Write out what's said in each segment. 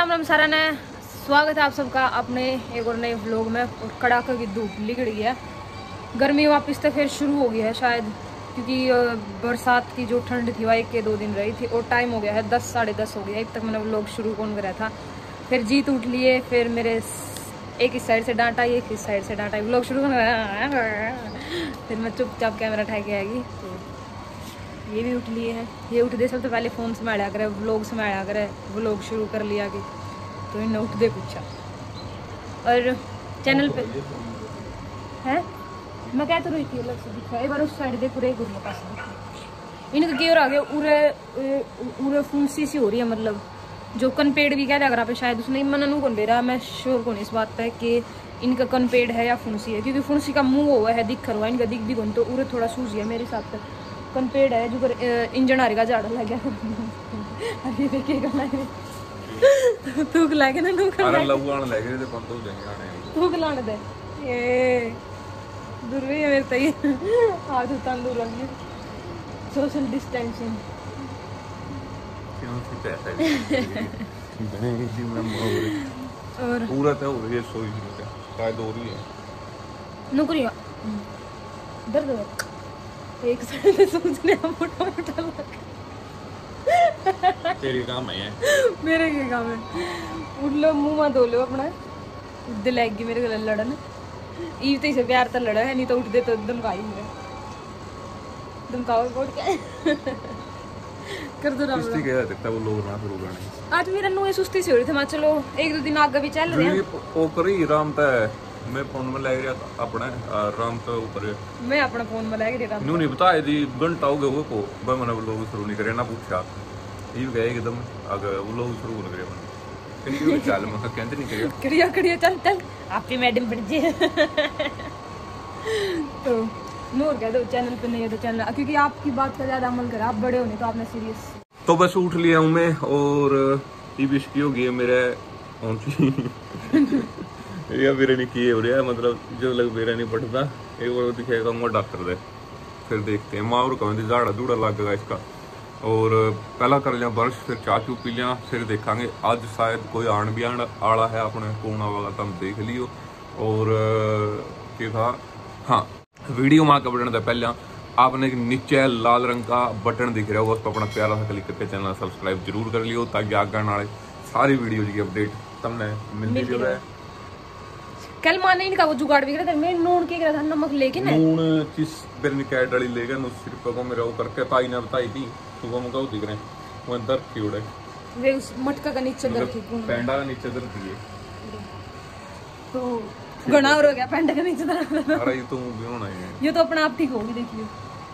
राम राम सारा ने स्वागत है आप सबका अपने एक और नए व्लॉग में। और कड़ाके की धूप निकल गई है, गर्मी वापस से फिर शुरू हो गई है शायद, क्योंकि बरसात की जो ठंड थी वह 1-2 दिन रही थी और टाइम हो गया है 10 साढ़े 10 हो गया। एक तक मैंने व्लॉग शुरू कौन करा था, फिर जीत उठ लिए, फिर मेरे एक इस साइड से डांटा एक इस साइड से डांटा, व्लॉग शुरू फिर मैं चुपचाप कैमरा उठा के आएगी। तो ये भी उठ लिए हैं, ये उठते सबसे पहले फ़ोन संभाला करे, व्लॉग संभाला करे, व्लॉग शुरू कर लिया कि तो इन्हें उठ दे पूछा। और चैनल पे है मैं क्या तो रही थी अलग से दिखा एक बार उस साइड देख पूरे घूमने पास इनका क्यों आ गया उरे फुंसी सी हो रही है, मतलब जो कनपेड़ भी कह दिया अगर पे शायद उसने मना नू कौन दे रहा, मैं श्योर कौन इस बात पे कि इनका कनपेड़ है या फुंसी है, क्योंकि फुंसी का मुंह हुआ है दिख रहा है, इनका दिख भी कौन, तो उरे थोड़ा सूझ गया मेरे हिसाब से। कनपेड़ है जो पर इंजन आ रहेगा झाड़ा लग गया अभी देखेगा थूक लाके ना थूक लाने दे ये दूर भी है मेरे तई हाथ उतान दूर लगी सोशल डिस्टेंसिंग और पूरा तो हो रही है सोई शायद हो रही है नौकरी दर्द एक साइड से सोचने मोटा मोटा लग तेरी काम है मेरे क्या काम है, उठ लो मुंह मत धो लो अपना, दिल लगी मेरे को लड़न ईव तो इसे प्यार तो लड़ा है, नहीं तो उठ दे तो धमकाई मेरे धमकाओ बोल के कर दो राम किसकी कह सकता वो लोग ना शुरू करने। आज मेरा नुए सुस्ती से हो रही थी, मैं चलो 1-2 दिन आगे भी चल रहे हैं ओ करी राम ता मैं फोन में लग रहा अपना राम तो ऊपर मैं अपना फोन में लग रहा न्यू नहीं बताया जी घंटा हो गया वो को मैं मैंने वो लोग शुरू नहीं करे ना पूछा ये गए एकदम अगर वो लोग शुरू हो गए मैंने चल मैं कहते नहीं करियो करियो करियो चल चल आपकी मैडम बढ़ जे तो नूर कह दो चैनल पे नहीं है तो चैनल, क्योंकि आपकी बात का ज्यादा अमल करा, आप बड़े हो नहीं तो आपने सीरियस। तो बस उठ लिया हूँ मैं और ये बिस्की हो गई है मेरे ये मेरे नहीं किए हो रहा है, मतलब जो लग मेरा नहीं पड़ता एक बार दिखेगा डॉक्टर दे फिर देखते हैं माँ और कहते झाड़ा धूड़ा लग गया इसका। और पहला कर लिया ब्रश, फिर चाह चू पी लिया, फिर देखांगे आज शायद कोई आन भी आला है अपने कोना वाला तो हम देख लियो। और क्या था हाँ वीडियो माँ का बटन था पहले आपने नीचे लाल रंग का बटन दिख रहा होगा, उस पर अपना प्यारा सा क्लिक करके चैनल सब्सक्राइब जरूर कर लियो ताकि आगे वाले सारी वीडियो की अपडेट तमने मिलती रहे। कल माने इनका वो जुगाड़ भी करा था, मैं नून के करा था नमक लेके ना नून किस बिरनी कैट वाली लेगा नु सिर्फ को मेरा वो करके ताई ने बताई थी सुबह मुका वो दिख रहे वो अंदर की उड़े वे उस मटका का नीचे दर की पेंडा का नीचे दर दिए तो गना हो गया पेंडा का नीचे दर। अरे ये तो भी होना है, ये तो अपना आप ठीक होगी देखिए।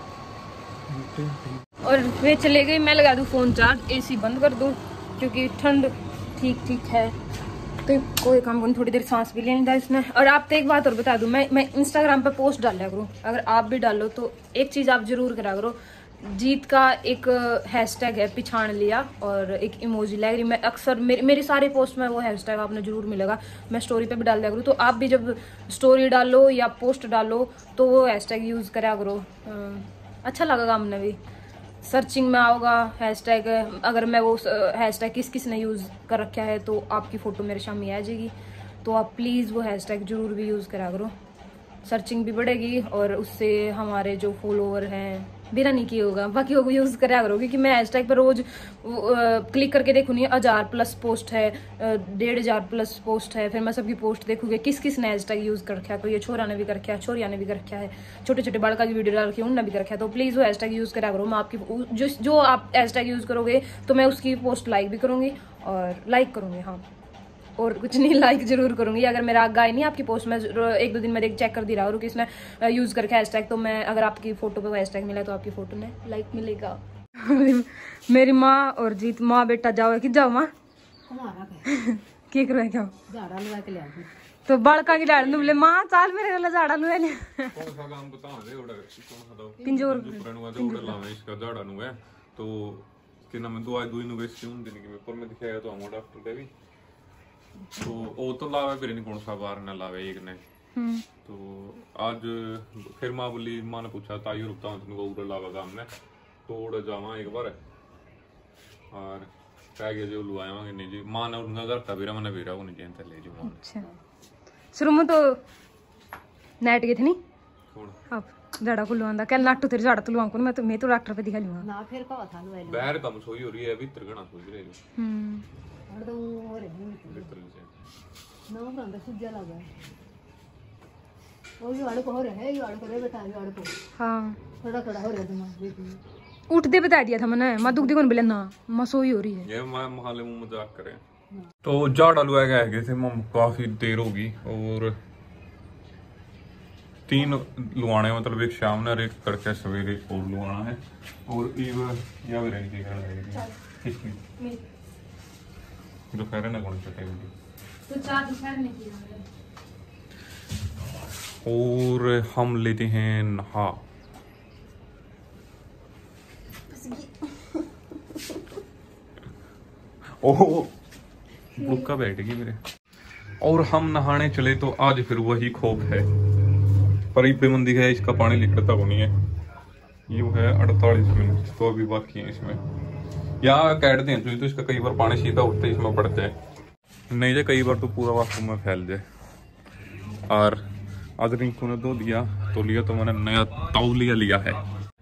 और वे चले गई, मैं लगा दूं फोन चार्ज, एसी बंद कर दूं क्योंकि ठंड ठीक है तो कोई काम करूँ, थोड़ी देर सांस भी लेने इसने। और आपको एक बात और बता दूं, मैं इंस्टाग्राम पे पोस्ट डाला करूँ, अगर आप भी डालो तो एक चीज़ आप जरूर करा करो, जीत का एक हैशटैग है पिछाड़ लिया और एक इमोजी लग रही, मैं अक्सर मेरी सारे पोस्ट में वो हैशटैग आपने जरूर मिलेगा, मैं स्टोरी पे भी डाल दिया करूँ, तो आप भी जब स्टोरी डालो या पोस्ट डालो तो वो हैशटैग यूज़ करा करो, अच्छा लगेगा हमने भी, सर्चिंग में आओगा हैशटैग, अगर मैं वो हैशटैग किस ने यूज़ कर रखा है तो आपकी फ़ोटो मेरे सामने आ जाएगी, तो आप प्लीज़ वो हैशटैग जरूर भी यूज़ करा करो, सर्चिंग भी बढ़ेगी और उससे हमारे जो फॉलोवर हैं बिना नहीं किया होगा, बाकी वो यूज़ करा करो, क्योंकि मैं हैशटैग पर रोज़ क्लिक करके देखूँगी 1000+ पोस्ट है, 1500+ पोस्ट है, फिर मैं सबकी पोस्ट देखूँगी किस ने हैशटैग यूज़ कर रखा है, तो ये छोरा ने भी कर रखा है, छोरिया ने भी कर रखा है, छोटे छोटे बालका की वीडियो डाल रखी है उनने भी कर रखा है, तो प्लीज़ वो हैशटैग यूज़ करा करो, मैं आपकी जो आप हैशटैग यूज़ करोगे तो मैं उसकी पोस्ट लाइक भी करूँगी और लाइक करूँगी, हाँ और कुछ नहीं लाइक जरूर करूंगी, अगर मेरा आग गाय नहीं आपकी पोस्ट में 1-2 दिन में चेक कर दी रहा हूँ कि इसने यूज़ करके हैशटैग, तो मैं अगर आपकी फोटो पे वो हैशटैग मिला तो आपकी फोटो ने लाइक मिलेगा। मेरी माँ और जीत माँ बेटा जाओ कि जाओ माँ क्या करो क्या झाड़ा लगा के ले तो बड़का की डाल दूं बोले माँ चाल मेरे गला झाड़ा लगा ले कौन सा काम बता दे ओड़ा कौन सा दो पिंजोर प्रणुआ दे ओड़ा लावे इसका झाड़ा नु है तो कि नाम दवाई दूई नु वेस्ट क्यों दिन की पर में दिखाया तो हम डॉक्टर दे भी तो वो तो लावे फिर नहीं कौन सा बार न लावे एक ने तो आज फिर माँ बोली माँ ने पूछा ताई रुकता हूँ तुमको उड़ा लावा काम ने तो उड़ा जावा एक बार और कह गया जो लुआएंगे नहीं जी मां ने उनका घर का बेरा मैंने बेरा को नहीं जानते ले जी मां अच्छा शुरू में तो नेट गए थे नहीं कौन अब जड़ा को लुआंदा कल नाटू तेरे जड़ा तो लुआऊं को मैं तो डॉक्टर पे दिखा लूंगा ना फिर का था लुआई बाहर कम सोई हो रही है भीतर गणा सोई रही है हर तो हो रहे भीतर से ना बंदा सुजा लगा वो वाड़ को हो रहा है ये वाड़ को रे बता ये वाड़ को हाँ थोड़ा थोड़ा हो रहा है दिमाग देखिए उठते बता दिया था मैंने मैं दुख कौन बोले ना मैं सोई हो रही है ये मैं महाले में मजाक करे तो जाड़ा लुआ गए थे मम काफी देर होगी और 3 लुआने मतलब एक शाम ने और एक करके सवेरे और लुआना है और ईव या वे रेडी करना है दोपहर ना कौन सा टाइम तो 4 दोपहर में किया और हम लेते हैं नहा ओह बुक्का बैठेगी मेरे और हम नहाने चले तो आज फिर वही खौफ है पर मंदी है इसका पानी लिखता को नहीं है ये है 48 मिनट तो अभी बाकी है इसमें यहाँ कहते हैं तो इसका कई बार पानी सीधा उठता है इसमें पड़ जाए नहीं जाए कई बार तो पूरा वाशरूम में फैल जाए और आज रिंकू ने धो दिया तो लिया तो मैंने नया तौलिया लिया है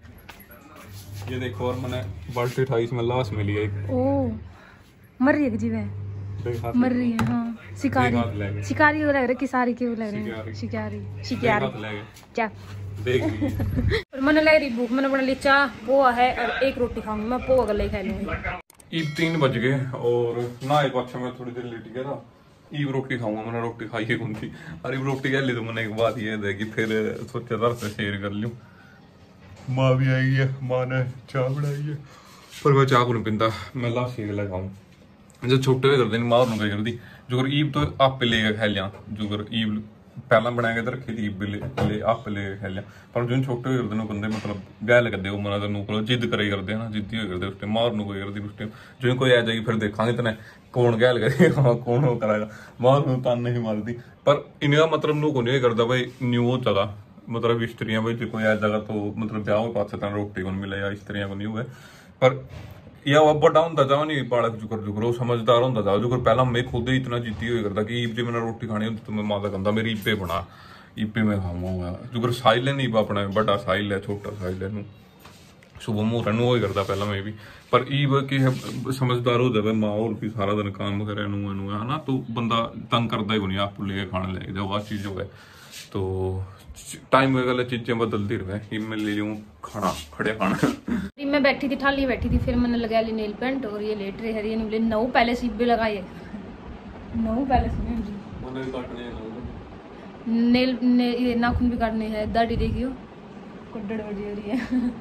ये देखो और मैंने बाल्टी 28 में लाश में लिया एक ओ मर रही है जीव है मर रही है हाँ शिकारी शिकारी वो लग रहा है किसारी के वो लग रहे हैं शिकारी शिकारी क्या देख और मैंने लग रही भूख मैंने बना ली चाह पोहा है और एक रोटी खाऊंगी मैं पोहा गले खा लूंगी ईब 3 बज गए और ना एक अच्छा मैं थोड़ी देर लेट गया था ईब रोटी खाऊंगा मैंने रोटी खाई है कौन सी और ईब रोटी खा ली तो मैंने एक बात ये है कि फिर सोचा था से शेयर कर लूं माँ भी आई है माँ ने चाय बनाई है पर मैं चाय को नहीं पीता मैं ला शेक लगाऊं जो छोटे हुए करते माँ और करती जो ईब तो आप ले खा लिया जो ईब पहला बना के रखी थी ईब ले आप ले खा लिया पर जो छोटे हुए करते बंदे मतलब ब्याह लगते हो मना तेन जिद करे करते हैं ना जिद्दी हुए करते उस टाइम मार कोई करती उस टाइम जो कोई आ जाएगी फिर देखा इतने कौन गैल करे कौन हो कराएगा मार तान नहीं मारती पर इनका मतलब नु को नहीं करता भाई न्यू हो जगह मतलब स्त्रियां भाई जो कोई आ जगह तो मतलब ब्याह के पास रोटी को मिले या स्त्रियां को नहीं हुए पर या वो बड़ा होता जाओ नहीं बालक जुकर समझदार होता जाओ जुकर पहला मैं खुद ही इतना जीती हुई करता कि ईब जी मैंने रोटी खानी होती तो मैं माता कहता मेरी ईपे बना ईपे में खाऊंगा जुकर साहिल है नहीं अपना बड़ा साहिल है छोटा साहिल है सुबह मुहरा हो करता पहला मैं भी पर ईब की समझदार हो जाए माँ और भी सारा दिन काम करे नू है ना तो बंदा तंग करता ही नहीं आप लेके खाने लगे जब वह चीज हो गए तो टाइम वगैरह चीजें बदलती रहे मैं ले लूँ खाना खड़े खाना मैं बैठी थी ठाली बैठी थी फिर मैंने लगा ली नेल पेंट और ये लेट रहे हरी बोले 9 पहले सीप भी लगाई 9 पहले नेल ये नाखून भी काटने हैं दाढ़ी देखियो कुड्डड़ बड़ी हो रही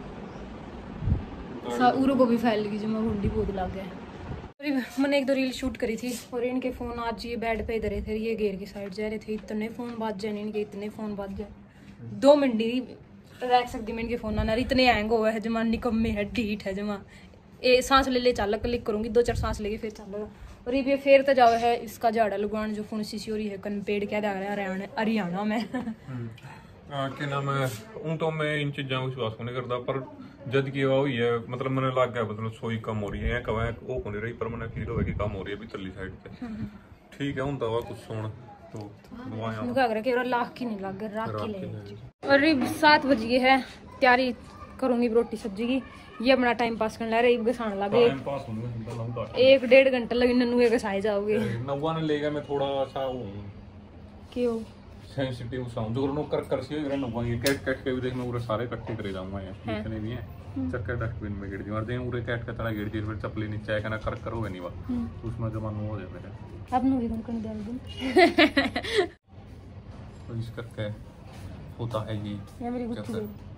है उरो को भी फैल गई जो मैं गुंडी बहुत लग गया मैंने 1-2 रील शूट करी थी और इनके फोन आज ये बेड पे इधर थे ये गेर की साइड जा रहे थे इतने फोन बाज जाए इनके इतने फोन बाज जाए 2 मिनट रख सकती मैं इनके फोन आना इतने हैंग हुआ है जमा निकम्मे है ढीठ है जमा ए सांस ले चल क्लिक करूंगी 2-4 सांस लेके फिर चलेगा और ये फिर तो जाओ है इसका झाड़ा लगवान जो फोन सी हो रही है कन पेड़ क्या जा रहा है हरियाणा में क्या नाम है तो मैं इन चीज़ों को विश्वास नहीं करता पर जद की हुई है मतलब मैंने लग गया मतलब सोई कम हो रही है कब वो को नहीं रही पर मैंने फील हो कि कम हो रही है भी तली साइड पे ठीक है हूँ तो कुछ सुन तो लाख की नहीं लग राख की ले और 7 बज गए है तैयारी करूंगी रोटी सब्जी की ये अपना टाइम पास करने रहे घसाने लगे 1-1.5 घंटा लगे नन्नू घसाए जाओगे नव्वा ने लेगा मैं थोड़ा सा क्यों सेंसिटिव साउंड जो नो कर सी हो नव्वा ये कैट के भी देख मैं पूरे सारे इकट्ठे करे जाऊंगा ये इतने भी हैं चक्कर डस्टबिन में गिर दी और दे पूरे कैट का तरह गिर दी फिर चपली नीचे आएगा ना कर होगा नहीं वा उसमें जमानो हो जाए मेरे अब नो भी कौन डाल दूं तो इस करके होता है ये मेरी गुत्थी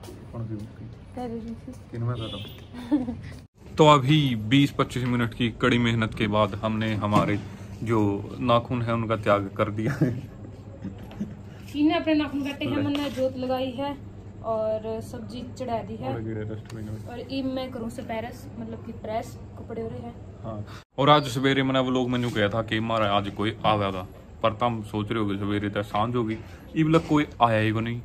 किन में बता तो अभी 20-25 मिनट की कड़ी मेहनत के बाद हमने हमारे जो नाखून है उनका त्याग कर दिया है इन्हें अपने नाखून काटे हैं मैंने जोत लगाई है और सब्जी चढ़ा दी है और ई मैं करूं से पैरस मतलब कि प्रेस कपड़े हो रहे हैं हाँ और आज सवेरे मैंने वो लोग मैंने कहा था कि हमारा आज कोई आवेगा पर तुम सोच रहे हो सवेरे तो सांझ होगी इब लग कोई आया ही को नहीं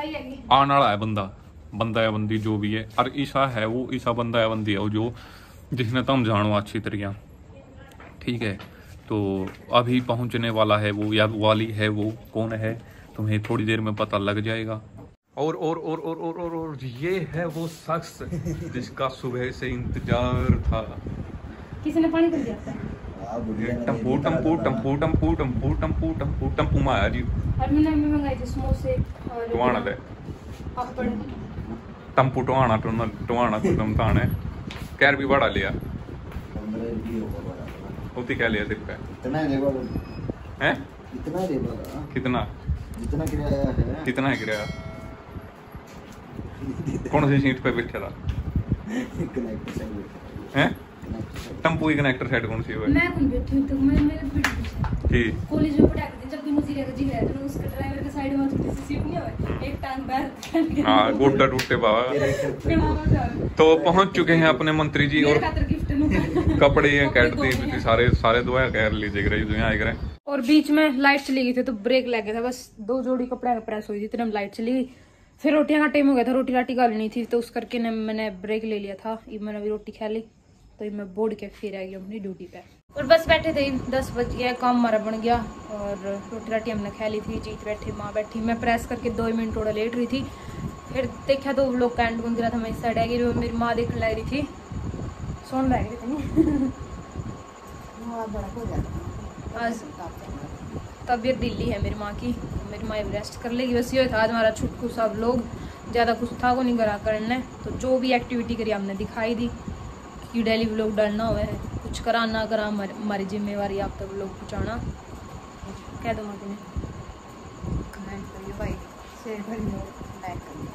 आने वाला है बंदा या बंदी जो भी है और ईसा है वो ईसा बंदा या बंदी है वो जो जिसने तुम जानो अच्छी तरह, ठीक है। तो अभी पहुंचने वाला है वो, या वाली है वो, कौन है तुम्हें थोड़ी देर में पता लग जाएगा। और ये है वो शख्स जिसका सुबह से इंतजार था। किसी ने पानी कर दिया था? टम्पू टम्पू टम्पू टम्पू टम्पू टम्पू टम्पू टम्पू में आया जी। और मैंने मंगाए थे समोसे और टुआना दे पापड़। टम्पू टुआना तो तुम ताने कैर भी बड़ा लिया। उती क्या लिया तेरे पे? हैं? कितना कितना है किराया? कौन सी सीट पे बैठा था? हैं? टम्पू की कनेक्टर साइड कौन सी है? मैं कौन बैठी हूं? तो मैं मेरे पीछे ठीक कॉलेज में पढ़ा के जब भी मुझे लगा जी गया तो उसका ड्राइवर के साइड में छोटी सी सीट नहीं है, एक टांग बाहर। हाँ, गोड्डा टूटे बाबा। तो पहुंच चुके हैं अपने मंत्री जी, और कपड़े कैटती सारे दुआ कह लीजिए। और बीच में लाइट चली गई थी तो ब्रेक लग गया था, बस 2 जोड़ी कपड़े प्रेस हुई थी, इतने में लाइट चली गई। फिर रोटियां का टाइम हो गया था, रोटी राटी गालनी थी, तो उस करके मैंने ब्रेक ले लिया था। मैंने अभी रोटी खा ली तो मैं बोर्ड के फिर आ गई अपनी ड्यूटी पे। और बस बैठे थे, 10 बज गया, काम हमारा बन गया और रोटी राटी हमने खा ली थी। जीत बैठी, माँ बैठी, मैं प्रेस करके 2 मिनट थोड़ा लेट रही थी। फिर देखा तो लोग कैंट गुंज रहा था, मैं इस साइड आ गई, मेरी माँ देखने लग रही थी, सोन लग रही थी। आज तबीयत ढीली है मेरी माँ की, मेरी माँ रेस्ट कर लेगी। बस ये था आज हमारा छुटकू, सब लोग ज़्यादा कुछ था को नहीं करा करने, तो जो भी एक्टिविटी करी हमने दिखाई दी कि डेली व्लॉग डालना हुआ है, कुछ करा ना करा हमारी जिम्मेवारी आप तक व्लॉग पहुँचाना। कह दो माँ तुम्हें कमेंट करिए भाई, शेयर करिए, लाइक करिए।